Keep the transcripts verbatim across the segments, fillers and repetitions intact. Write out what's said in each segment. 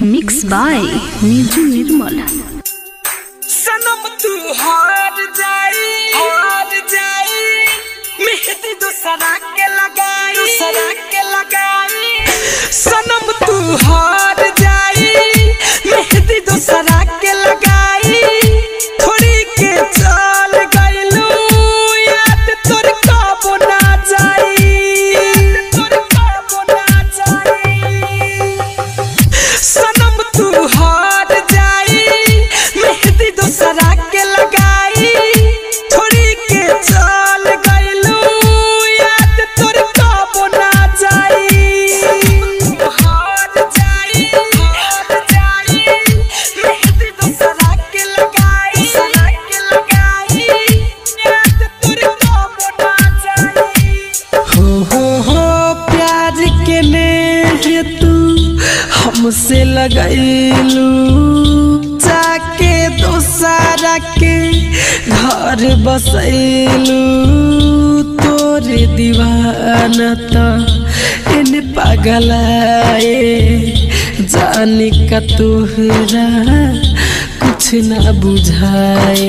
Mix by निजु निर्मल। सनम तू हार जाई हार जाई मेहंदी दूसरा के लगाई दूसरा के लगाई। सनम तू हार जाई मेहंदी दूसरा के लगाई। थोड़ी के चल गइलू याद तोर कब ना जाई तोर कब ना जाई। सनम तू हार जाई मेहंदी दूसरा के लगाई। थोड़ी के चल गइलू याद तोर कब ना जाई। हार जाई हार जाई मेहंदी दूसरा के लगाई दूसरा के लगाई याद तोर कब ना जाई। हो हो हो प्यार के ने तू हमसे लगैलू जाके दोसरा के घर बसैलू। तोरे दीवाना त इन पगलाए जाने का तोहरा कुछ ना बुझाए।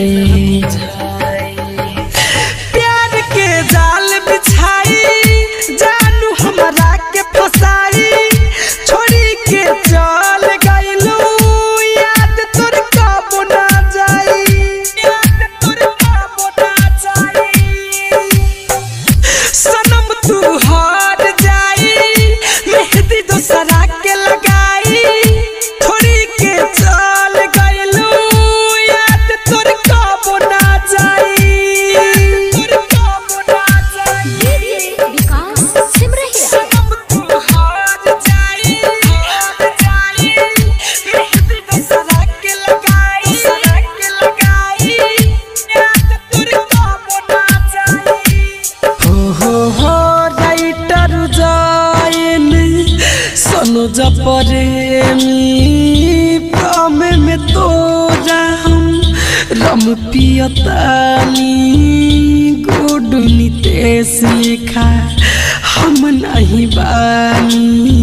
प्यार के जाल बिछाई जानू हमरा के फसाई। छोड़ी के चल गइलू याद तोर कब ना जाई याद तोर कब ना जाई। सनम तू हार जाई मेहंदी दूसरा के लगाई। थोड़ी के चल गइलू याद तोर कब ना जाई तोर कब ना जाई। विकास सिमरहिया। सनम तू हार जाई हार जाई मेहंदी दूसरा के लगाई दूसरा के लगाई याद तोर कब ना जाई। हो हो हो राइटर जाइन सनो जपरेमी प्रेम में तोरा हम रम पियतानी। गुडू नितेश लेखा हम नहीं बानी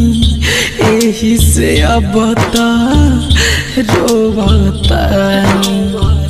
एही से अब त रोवतानी।